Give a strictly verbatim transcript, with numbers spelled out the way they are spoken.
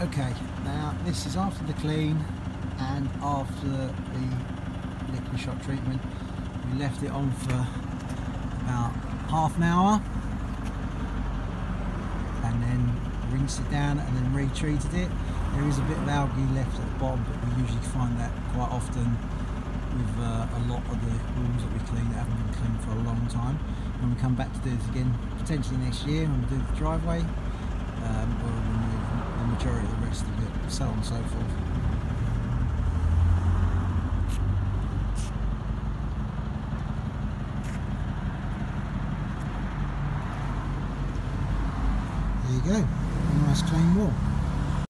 Okay, now this is after the clean and after the liquid shock treatment. We left it on for about half an hour and then rinsed it down and then retreated it. There is a bit of algae left at the bottom, but we usually find that quite often with uh, a lot of the rooms that we clean that haven't been cleaned for a long time. When we come back to do this again, potentially next year when we do the driveway, um, we'll remove the majority of the rest of it, so on and so forth. There you go, a nice clean wall.